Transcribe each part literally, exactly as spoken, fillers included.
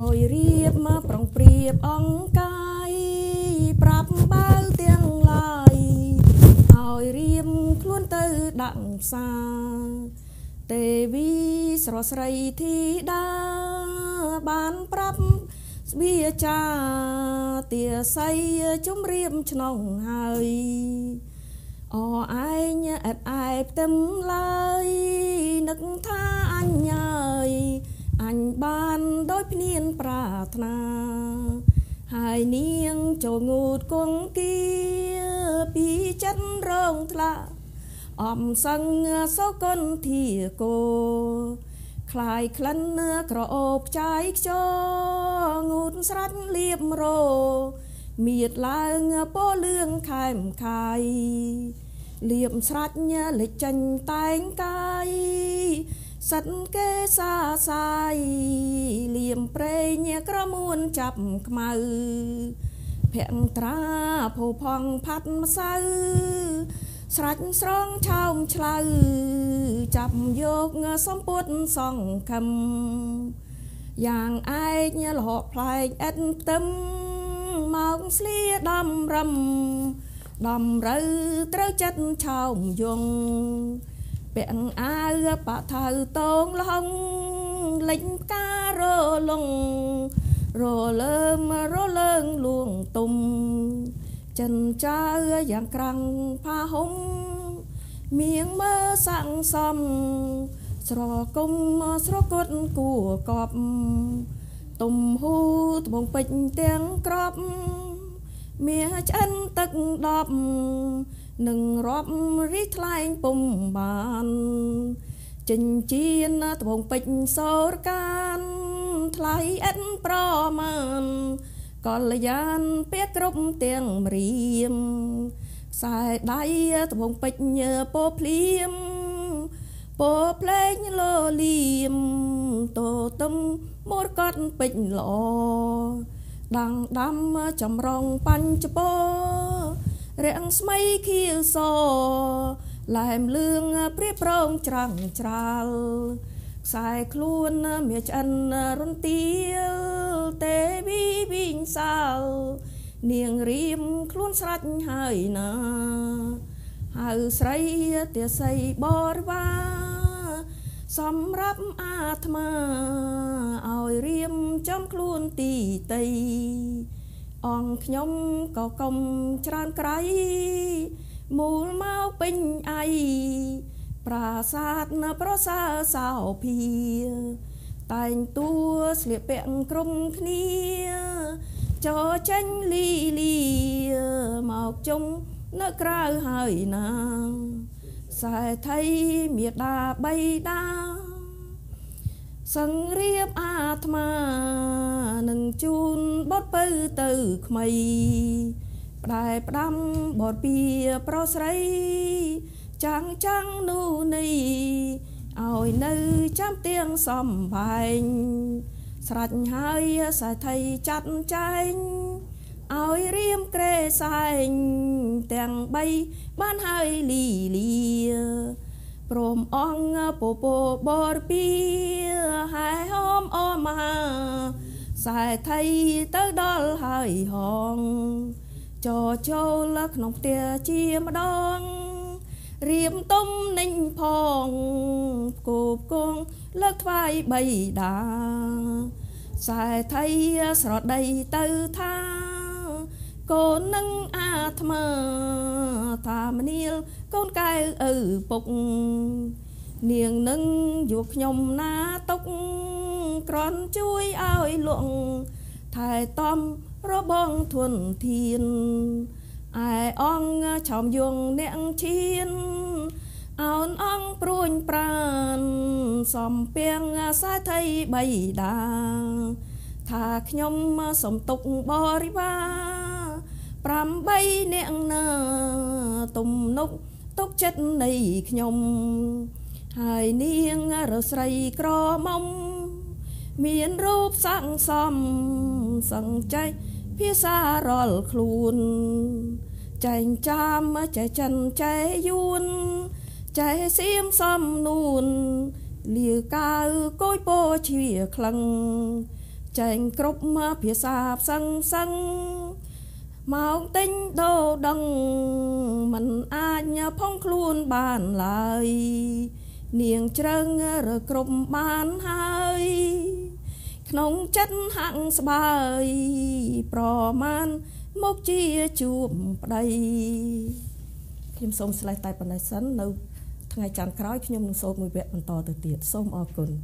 ยเรียบมาปรองเปรียบองกายปรับเบาเตียงลายเอาเรียมคล้วนเตอดังซาเตวีสรสไรที่ดาบานปรับเบียจาเตียใสจุ่มเรียมชนองหายอ๋อไอเนี่ยแอดไอเต็มเลยนึกท่าอันใหญ่อันบานโดยพิเนียนปราถนาหายเนียงโจงูดกงเกียปีจันร้องทละอมสังโซกนที่โกคลายคลันเนื้อกระอบใจโจงูดสรัดเลียบโรเมียดลายเงโปเลื่องขายมขายเลียมสรัดเนี่ยเลยจันตายกายสันเกษาสายเลียมเปรย์เนี่ยกระมวลจับขมือเพียงตราผู้พองพัดมาซื้อสรัดสร้องชาวชลาจับโยกเงสมปุตสองคำอย่างไอเนี่ยหลอกพลายเอ็นเต็มมองเสียดำรำดำรือเต้าจัดชาวยงเปียงอาปะเธอตงลงลิงกาโรลงโรเลิมโรเลิงลวงตุมจันจ้าอย่างกลางพาหงเมียงเมื่อสั่งซอมสรกุมสรกุดกัวกอบตุมหูตบงปิดเตียงกรอบเมียฉันตึกดอบหนึ่งรอบริทลายปุ่มบานจินจีนตบงปิดโซรการทลายเอ็นปรมันกอลยานเปียกรุบเตียงเรียมสายได้ตบงปิดเยอโปพลีมโปเพลงโลลีมโตตึมมดกัดปิดหล่อดังดำจำรองปัญจโปเรียงสมัยขีดโซลายเลืองเปรียบรองจังจราลสายคล้วนเมียจันรุนเตียวเตบีบิงสาวเนียงริมคล้วนสัดหายนาหายใส่เตียใส่บอร์ว่าสำรับอาตมาเอาเรียมจำคล้วนตีตีอ่องขยมก็กลมจรานไกรมูลเมาเป็นไอปราศาสนาประสาสาวเพียแต่งตัวเสียเปียงกลมขเนียจอจันลีลีหมอกจงนักกล้าหายนางสายไทยเมียดาใบดาสังเรียบอาตมาหนึ่งจูนบดปื้อตือขมัยปลายปดำบดเปียปรสไรจังจังนูนี่เอาเนื้อจำเตียงสมบายสรัดหายสายไทยจัดใจเอาเรียมเกรใส่เตียงใบบ้านให้ลีลีโปรมอ่องโปโปบอร์ปีหายหอมออมาสายไทยเต้าดอลหายห้องจอโจลักนกเตียเจียมดองเรียมต้มนิ่งพองกูกงเลิกไฟใบดาสายไทยสระใดเต้าท่าโกนังอาธมาธามเนียลก้นกายเออปกเนียงนึงยุกยมนาตกกรอนช่วยเอาไอ้หลวงถ่ายต้อมระบองทวนเทียนไอ้อ่องชอมยงเนียงเชียนเอาอ่องปรุนปราณสมเปียงสายไทยใบดาถ้าขยมสมตกบริวาปรำใบเนียงนาตุ่มนกตกจัดในขยมหายเนียงรสไรกรอมอมเมียนรูปสั่งซอมสั่งใจพิสารอลคลูนใจจามใจจันใจยุนใจเสียมซอมนูนเลียกาโกยโปเชียคลังចែងគ្រប់មកភាសាផ្សឹងផ្សឹងមកទិញដូរដឹងមិនអាចញ៉ាផងខ្លួនបានឡើយនាងជ្រឹងរគ្រប់បានហើយក្នុងចិត្តហាក់ស្បើយប្រមាណមកជាជួបប្តីខ្ញុំសូមស្លេះតែប៉ុណ្ណេះសិននៅថ្ងៃច័ន្ទក្រោយខ្ញុំនឹងសូត្រមួយវគ្គបន្តទៅទៀតសូមអរគុណ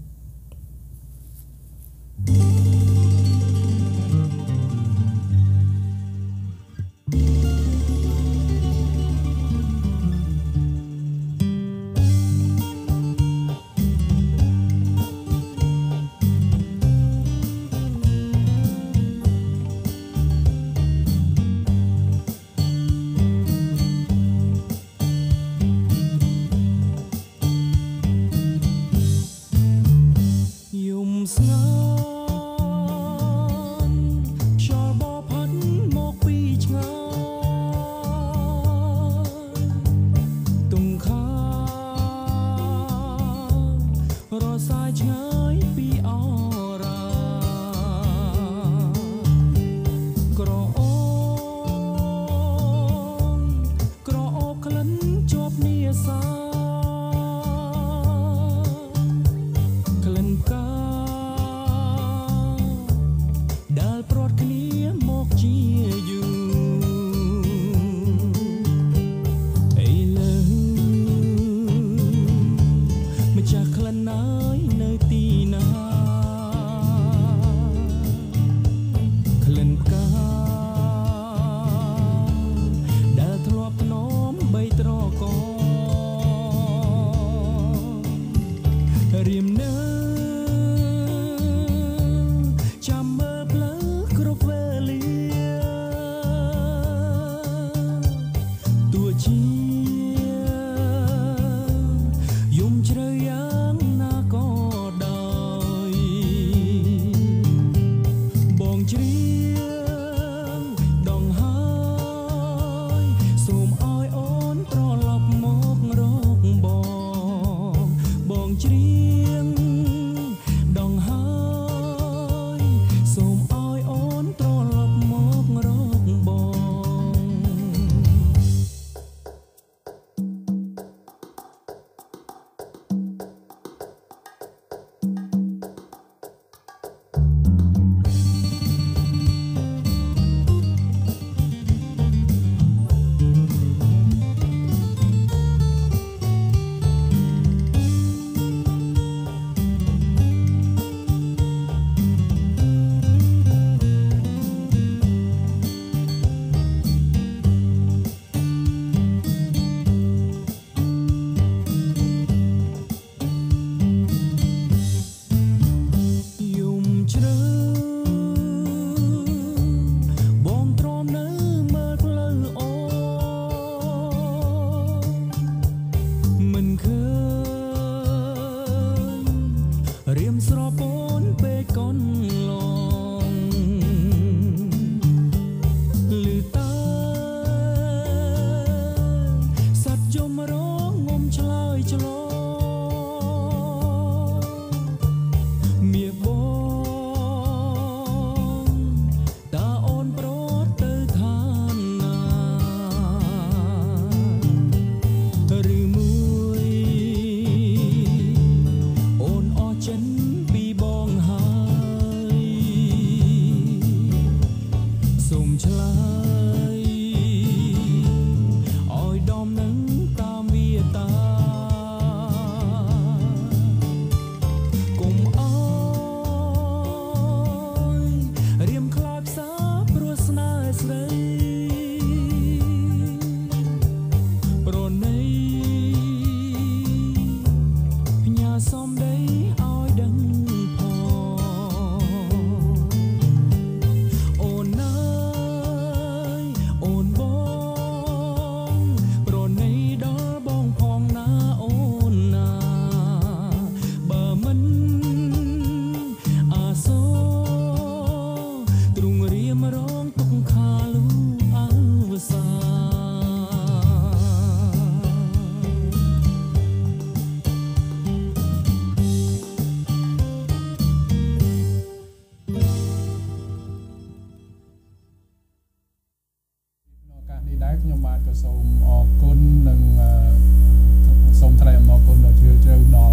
ก็សូមអរគុណនិងសូមថ្លែងអំណរគុណដល់ជ្រាលជ្រៅដល់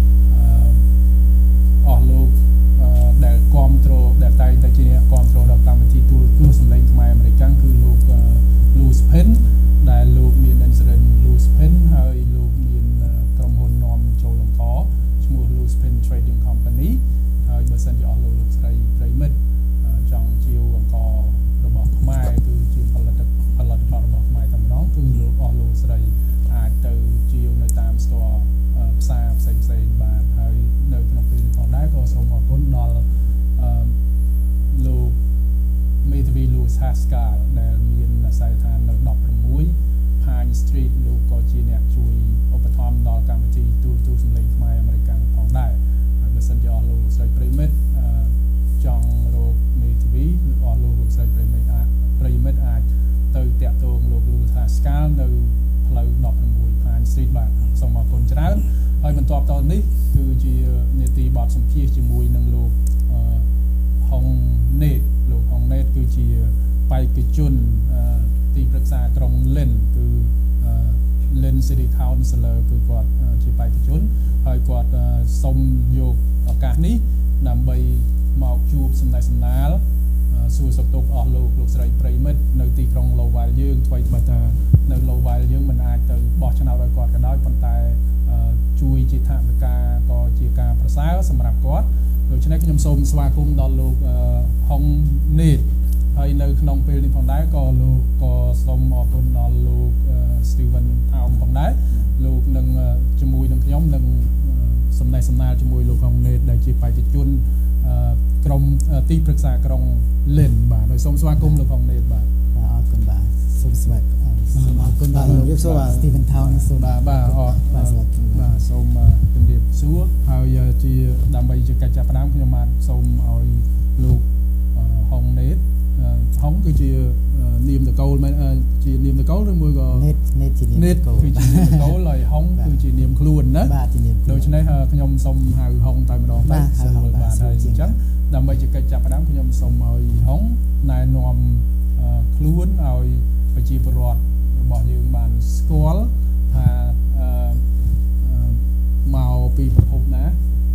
អស់លោកដែលគ្រប់គ្រងដែលតែងតែជាអ្នកគ្រប់គ្រងដល់កម្មវិធីទូរទស្សន៍សម្លេងខ្មែរអាមេរិកគឺលោក Louis Penn ដែលលោកមាន insurance Louis Penn ហើយលោកមានក្រុមហ៊ុននាំចូលអង្ករឈ្មោះ Louis Penn Trading Company ហើយបើសិនជាអស់លោកលោកស្រីប្រិមិត្តចង់ជាវអង្កររបស់ខ្មែរគឺជាផលិតផលិតផលរបស់ខ្មែរតែម្ដងគឺលោកអស់លោកស្រីអាចទៅជាវនៅតាម store ផ្សារផ្សេងផ្សេងបាទហើយនៅក្នុងពេលនេះផងដែរក៏សូមអរគុណដល់លោក Maybe Louis Haskell ដែលមានអាស័យដ្ឋាននៅដប់ប្រាំមួយ Pine Street លោកក៏ជាអ្នកជួយឧបត្ថម្ភដល់កម្មវិធីទូរទស្សន៍សម្លេងខ្មែរអាមេរិកផងដែរហើយបើសិនជាអស់លោកលោកស្រីប្រិមិត្តចង់រក Maybe ឬអស់លោកលោកស្រីប្រិមិត្តអាចប្រិមិត្តអាចទៅតាក់ទងលោក Louis Haskell នៅផ្លូវដប់ប្រាំមួយ Pine Street បាទសូមអរគុណច្រើនហើយបន្ទាប់តទៅនេះគឺជានេតិបទសម្ភាសជាមួយនឹងលោកហុងណេតលោកហុងណេតគឺជាបេក្ខជនទីប្រឹក្សាក្រុងលិនគឺ Lynn City Councilor គឺគាត់ជាបេក្ខជនហើយគាត់សូមយកឱកាសនេះដើម្បីមកជួបសម្ដែងសម្ដាលសួរសុខទុក្ខអស់លោកលោកស្រីប្រិមិត្តនៅទីក្រុង Lowell យើងថ្មីត្បិតថានៅ Lowell យើងមិនអាចទៅបោះឆ្នោតឲ្យគាត់ក៏ដោយប៉ុន្តែជួយជាថវិកាក៏ជាការប្រសើរសម្រាប់គាត់ដូច្នេះខ្ញុំសូមស្វាគមន៍ដល់លោកហុងណេតហើយនៅក្នុងពេលនេះផងដែរក៏លោកក៏សូមអរគុណដល់លោក Steven Town ផងដែរលោកនឹងជាមួយនឹងខ្ញុំនឹងសម្ដែងសម្ដាលជាមួយលោកហុងណេតដែលជាបេក្ខជនក្រុមទីប្រឹក្សាក្រុង Lynn បាទហើយសូមស្វាគមន៍លោកហុងណេតបាទបាទអរគុណបាទសូមស្វាគមន៍សូមអរគុណដល់លោកយប់សួរ Steven Town សូមបាទបាទអរបាទសូមជម្រាបសួរហើយជាដើម្បីជាកិច្ចចាប់ផ្ដើមខ្ញុំបាទសូមឲ្យលោកហុងណេតហុងគឺជានាមតកូលមែនជានាមតកូលឬមួយក៏ណេតណេតជានាមតកូលគឺជានាមតកូលហើយហុងគឺជានាមខ្លួនណាបាទជានាមដូច្នេះខ្ញុំសូមហៅហុងតែម្ដងទៅស្រួលបាទហើយអញ្ចឹងដើម្បីជាកិច្ចចាប់ផ្ដើមខ្ញុំសូមឲ្យហុងណែនាំខ្លួនឲ្យប្រជាពលរដ្ឋរបស់យើងបានស្គាល់ថាមកពីប្រភពណា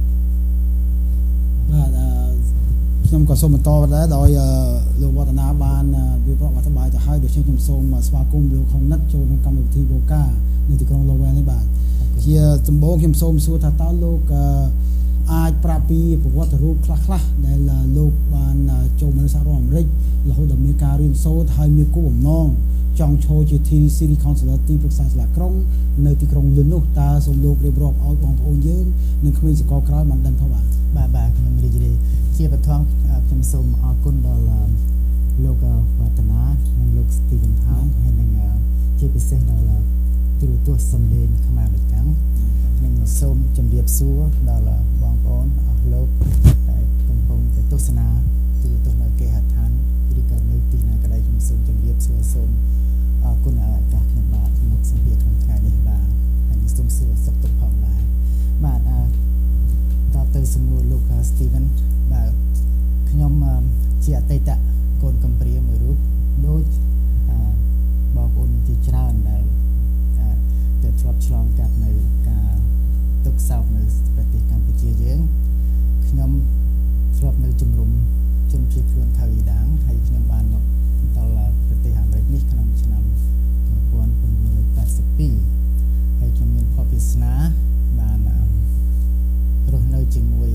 បាទខ្ញុំក៏សូមបន្តដែរដោយលោកវឌ្ឍនាបានវិប្រវត្តិបាយទៅហើយដូច្នេះខ្ញុំសូមស្វាគមន៍លោកហុងណិតចូលក្នុងកម្មវិធីវូកានៅទីក្រុង Lowell នេះបាទជាដំបូងខ្ញុំសូមសួរថាតើលោកអាចប្រាប់ពីប្រវត្តិរូបខ្លះខ្លះដែលលោកបានចូលមកនៅសហរដ្ឋអាមេរិករហូតដល់មានការរៀនសូត្រហើយមានគោលបំណងចង់ឈរជា City Councilor ទីប្រឹក្សាសាលាក្រុងនៅទីក្រុង Lynn នោះតើសូមលោករៀបរាប់ឲ្យបងប្អូនយើងនិងក្មេងសកលក្រោយបានដឹងផងបាទបាទបាទខ្ញុំរីករាយជាបឋមខ្ញុំសូមអរគុណដល់លោកវឌ្ឍនានិងលោក Steven Town ហើយនិងជាពិសេសដល់ទូរទស្សន៍សម្លេងខ្មែរអាមេរិកនិងសូមជម្រាបសួរដល់បងប្អូនអស់លោកដែលកំពុងតែទស្សនាទូរទស្សន៍នៅគេហដ្ឋានឬក៏នៅទីណាក៏ដោយខ្ញុំសូមជម្រាបសួរសូមអរគុណឱកាសខ្ញុំបាទមកសម្ភាសក្នុងថ្ងៃនេះបាទហើយនឹងសូមសួរសុខទុក្ខផងដែរបាទអឺតទៅសំណួរលោក Steven បាទខ្ញុំជាអតីតកូនកំព្រាមួយរូបដូចបងប្អូនជាច្រើនដែលដែលធ្លាប់ឆ្លងកាត់នៅការទុក្ខសោកនៅប្រទេសកម្ពុជាយើងខ្ញុំធ្លាប់នៅជំរុំជនភៀសខ្លួនថៅយីដាងហើយខ្ញុំបានមកដល់ប្រទេសអាមេរិកនេះក្នុងឆ្នាំmột nghìn chín trăm tám mươi haiហើយខ្ញុំមានផលវាសនាបានរស់នៅជាមួយ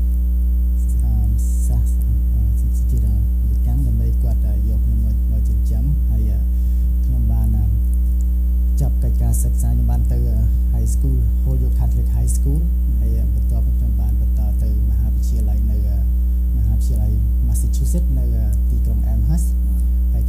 សាសជារាវិកាំងដើម្បីគាត់យកខ្ញុំមកចិញ្ចឹមហើយខ្ញុំបានចាប់កិច្ចការសិក្សាខ្ញុំបានទៅ High School Holyoke Catholic High School ហើយបន្ទាប់មកខ្ញុំបានបន្តទៅមហាវិទ្យាល័យនៅមហាវិទ្យាល័យ Massachusetts នៅទីក្រុង Amherst ហើយ